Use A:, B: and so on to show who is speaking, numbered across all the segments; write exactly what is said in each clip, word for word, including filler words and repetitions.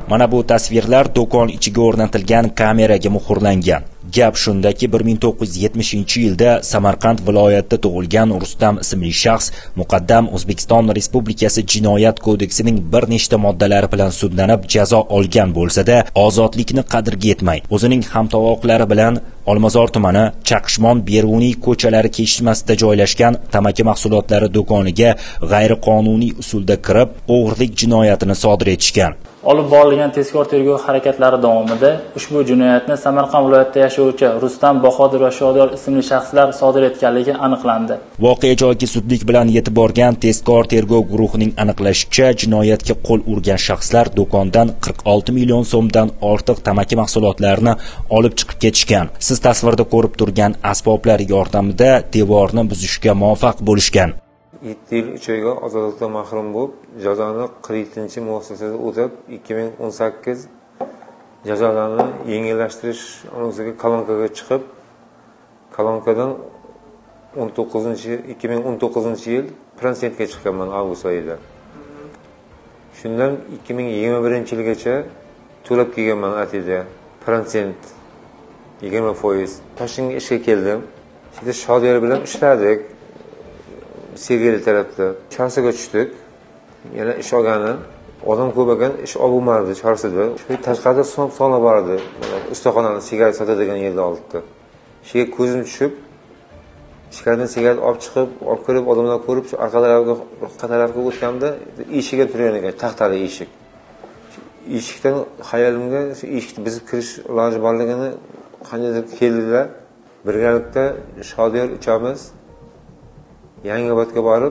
A: Mana bu tasvirlar do'kon ichiga o'rnatilgan kameraga muhrlangan. Gap shundaki, bir ming to'qqiz yuz yetmishinchi yilda Samarqand viloyatida tug'ilgan Rustam ismli shaxs muqaddam O'zbekiston Respublikasi Jinoyat kodeksining bir nechta moddalari bilan sudlanib jazo olgan bo'lsa-da, ozodlikni qadriga yetmay, o'zining hamtovoqlari bilan Olmazor tumani Chaqishmon Beruniy ko'chalari kesishmasida joylashgan tamaki mahsulotlari do'koniga g'ayriqonuniy usulda kirib, o'g'irlik jinoyatini sodir etishgan.
B: Olib borilgan tezkor tergov harakatlari davomida ushbu jinoyatni Samarqand viloyatida yashovchi Rustam Bahodir va Shodiyor ismli shaxslar sodir etganligi aniqlandi.
A: Voqea joyiga zudlik bilan yetib borgan tezkor tergov guruhining aniqlashicha, jinoyatga qo'l urgan shaxslar do'kondan qirq olti million so'mdan ortiq tamaki mahsulotlarini olib chiqib ketishgan. Siz tasvirda ko'rib turgan asboblar yordamida devorni buzishga muvaffaq bo'lishgan.
C: yetti yil uch oyga ozodlikdan mahrum bo'lib, jazoni qirq yettinchi muassasada o'tab, ikki ming o'n sakkiz jazolarni yengillashtirish o'ziga kolonkaga chiqib, kolonkadan o'n to'qqizinchi ikki ming o'n to'qqizinchi yil Fransiyatga chiqqanman avgust oyida. Shundan ikki ming yigirma birinchi yilgacha to'lab kelganman atida. Fransiyat yigirma foiz. Toshkentga ishga keldim. Shunda Shodiyor bilan ishladik. Sergeli tarafda Chorsiga tushdik. Yana ish olgani, odam ko'p ekan, ish olmadim Chorsida. Shu tashqarida son sona bor edi. Ustaxonani sigaret sotadigan yerda oldida. Shunga ko'zim tushib, ichkaridan sigaret olib chiqib, olib kirib, odamlar ko'rib, shu orqa tarafga, orqa tarafga o'tganda eshigiga turgan ekan, taxtali eshik. Eshikdan xayolimga shu eshikni bizib kirish iloji borligini qanday keldilar. Birgalikda Shodiyor uchamiz Yangiobodga borib,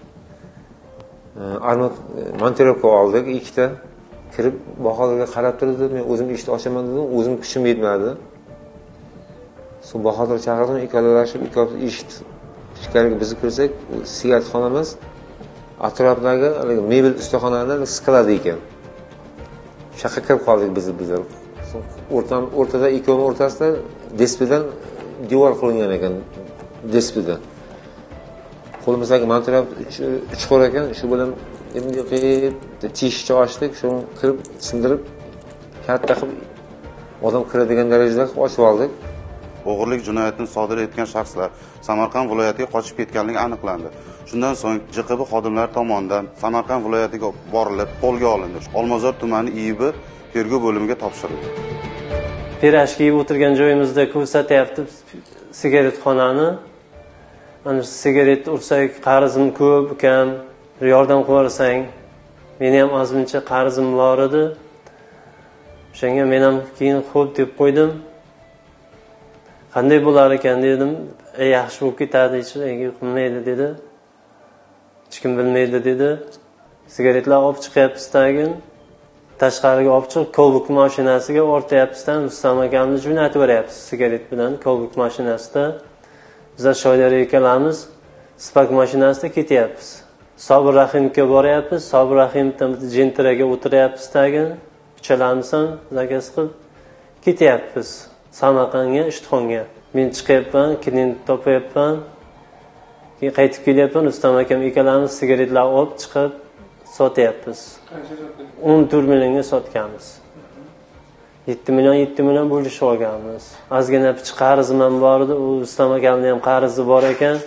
C: armat montirovka oldik, ikkita. Kirib, Bahodirga qarab turdi, men o'zim eshitib ochaman dedim, o'zim kuchim yetmadi. So'ng Bahodir chaqirdim, ikkalalashib, ikkalamiz eshit ichkariga bizib kirsak, sigaretxonamiz atrofdagi mebel ustaxonalarni siqiladi ekan. Shaqqa kirib qoldik biz bizlar. O'rtam o'rtada ikkovi o'rtasida displedan devor qilingan ekan, displedan. Qo'limizdagi montirab chuqur ekan, shu bilan endi qilib teshikcha ochdik, shuni kirib sindirib katta qilib odam kiradigan darajada ochib oldik.
D: O'g'irlik jinoyatini sodir etgan shaxslar Samarqand viloyatiga qochib ketganligi aniqlandi. Shundan so'ng J Q B xodimlari tomonidan Samarqand viloyatiga borilib, qo'lga olindi. Olmazor tumani I I B tergov bo'limiga topshirildi.
E: Pirashga yeb o'tirgan joyimizda ko'rsatyapti sigaretxonani. Mana sigaret ursak, qarzim ko'p ekan, yordam qilarsang. Meni ham ozmuncha qarzim bor edi. O'shanga men ham keyin xo'p deb qo'ydim. Qanday bo'lar ekan dedim. "Ey, yaxshi bo'lib ketadi, hech qilmaydi" dedi. Hech kim bilmaydi dedi. Sigaretlar olib chiqyapsiz tagin. Tashqariga olib chiqib, Cobalt mashinasiga o'rtayapsizdan Rustam akamni jo'natib beryapsiz sigaret bilan Cobalt mashinasida. Biz Shodiyor ikkalamiz Spark mashinasida ketyapmiz. Sobir Rahimga boryapmiz. Sobir Rahimdan jentiraga o'tiryapmiz tagin. Uchalamiz ham zakaz qilib ketyapmiz. Samarqandga, Ishtixonga. Men chiqyapman, klient topyapman. Keyin qaytib kelyapman. Rustam akam ikkalamiz sigaretlar olib chiqib sotyapmiz. o'n to'rt millionga sotganmiz. yetti million yetti million bo'lishib olganmiz. Ozgina picha qarzim ham bor edi, u Rustam akamning ham qarzi bor ekan.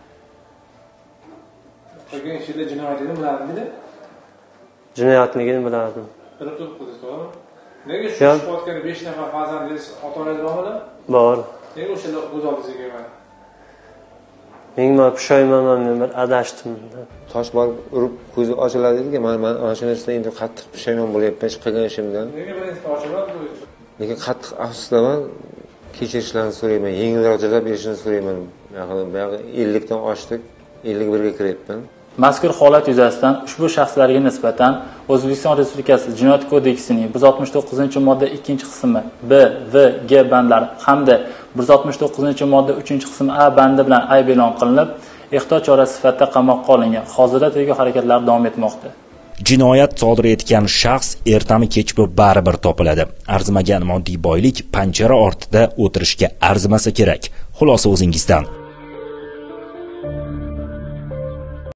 F: Qolgan ishlar jinoyatligini bilardingmi?
E: Jinoyatligini bilardim.
F: Bilib turibsiz, to'g'rimi? Nega shu sportga besh nafar farzandingiz ota-onangiz bormi?
E: Bor.
F: Nega o'shalar o'z oldingizga kelmadi?
E: Men pushaymonman, men bir adashdim.
C: Tosh borib urib ko'zi ochiladi dedi, men men ana shu narsadan endi qattiq pushaymon bo'lyapman qilgan ishimdan.
F: Nega birinchi ochilmadi?
C: Lekin qattiq afsusdaman, kechirishlarini so'rayman, yengilroq jazo berishini so'rayman. Buyog'i ellik dan oshdik, ellik birga kiryapman.
B: Mazkur holat yuzasidan ushbu shaxslarga nisbatan O'zbekiston Respublikasi Jinoyat kodeksining bir yuz oltmish to'qqizinchi modda ikkinchi qismi B, V, G bandlari hamda bir yuz oltmish to'qqizinchi modda uchinchi qismi A bandi bilan ayb e'lon qilinib, ehtiyot chorasi sifatida qamoqqa olingan. Hozirda tergov harakatlari davom etmoqda.
A: Jinoyat sodir etgan shaxs ertami kech bu baribir topiladi. Arzimagan moddiy boylik panjara ortida o'tirishga arzimasa kerak. Xulosa o'zingizdan.